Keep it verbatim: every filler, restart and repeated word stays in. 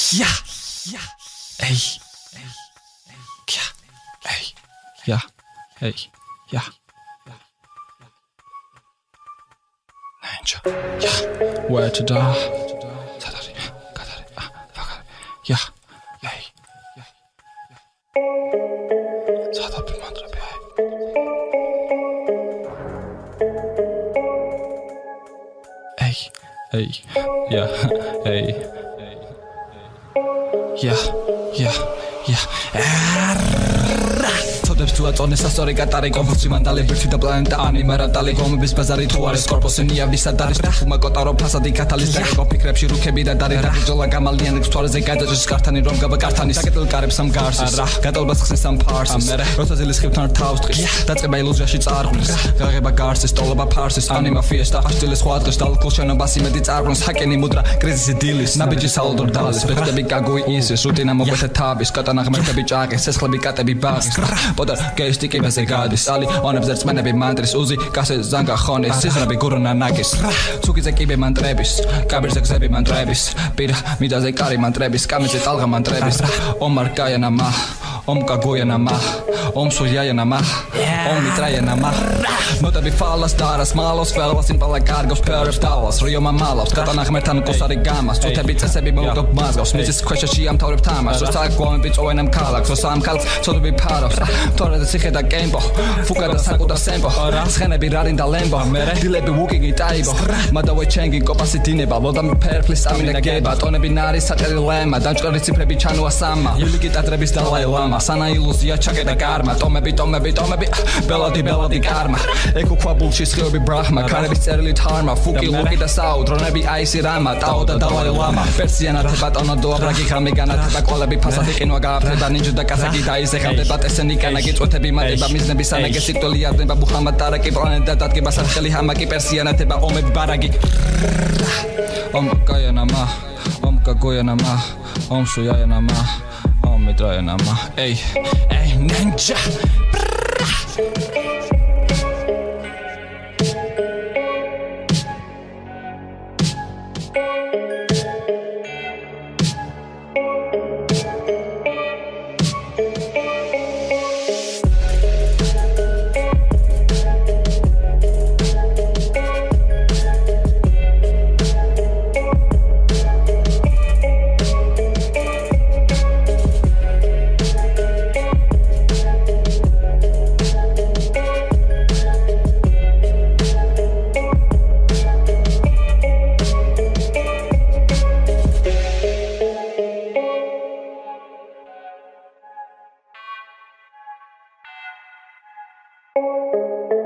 Ja, ja, ey, ja, ey, ja, ey, ja. Ninja, ja, where to die? Sadari, Kadari, ah, Fakari, ja, ey, Sadari, Mandrabi, ey, ey, ja, ey. Yeah, yeah, yeah. Თოდებს თუ აწონეს ასწორი კატარი კონფუცი მანდალე ბირთვი და პლანეტა ანიმარატალი გომების ბაზარი თუ არის კორპუსი ნიავისად არის ფხმა კოტარო ფასადი კათალის დაგეგო ფიქრებში რუქები და დარი დაგჯოლა გამალიანებს თვარეზე გადაჭრის კარტანი რომ გაბა კარტანის საკეთილ კარებს ამ გარსის გადაულბას ხსნის ამ ფარსის როცა ზილის ხიფთან თავს ტყის დაწყება ილუზიაში წარღვნის გაღება გარსის ტოლობა ფარსის ანიმა ფიესტა აშტილის სხვა დღეს დალკულ შენობას იმედი წარღვნის ჰაკენი მუდრა კრიზისი დილის ნაბიჯი საალდურ დალის ბეხტები გაგუი ისის რუტინა მოგვეთა თაბის კატანა ღმერთები ჭაყის ცეცხლები კატები ბაღის პოდა გეისტი კიბეზე გადის ალი ონებს ერთმანები მანდრის უზი კასე ზანგა ხონის სიზრები გურუნა ნაგის ცუკიზე კიბე მანტრების კაბირზე გზები მანტრების პირა მიდაზე კარი მანტრების კამეზე ტალღა მანტრების ომარ კაიანა მა ომკა გოიანა მა ომსო იაიანა მა ომი ტრაიანა მა ნოტები ფალას დარას მალოს ფელვას იმპალა კარგოს ფერებს დავას რიო მამალავს კატანა ღმერთთან კოსარი გამას თუთები წესები მოვდობ მაზგავს მიზის ქვეშაში ამთავრებ თამაშს როცა გვამები წოვენ ამ ქალაქს როცა ამ ქალაქს ცოდები ფარავს თორე და ციხე და კემპო ფუკა და საკუ და სემპო ცხენები რარინ და ლემბო დილები ვუკინგი ტაიბო მადავე ჩენგი კოპასი დინება ვოდამი ფერფლის ამინა გება ტონები ნარი საჭერი ლემა დამჭყერი ციფრები ჩანოა სამა ილიკი ტატრების დალაი ლამა სანა ილუზია ჩაკეტა კარმა ტომები ტომები ტომები ბელადი ბელადი კარმა ეკო ქვაბულში სხეები ბრაჰმა ქარების წერილი თარმა ფუკი ლუკი და საუ დრონები აისი რამა ტაო და დალაი ლამა პერსიანათე ბატონო დოაბრაგი ხამი განათება ყოლები ფასადი ყინვა გააფრედა ნინჯა და კაზაკი დაიზეხავდება ტესენი კანაკი წვეთები მატება მიზნები სანაკე სიკვდილი არდება მუჰამად ტარაკი პლანეტა დადგება სახელი ჰამაკი პერსიანათება ომები ბარაგი ომ კაიანა მა ომ კაგოიანა მა ომ სუიაიანა მა ომ მეტრაიანა მა ey ey ninja Thank you.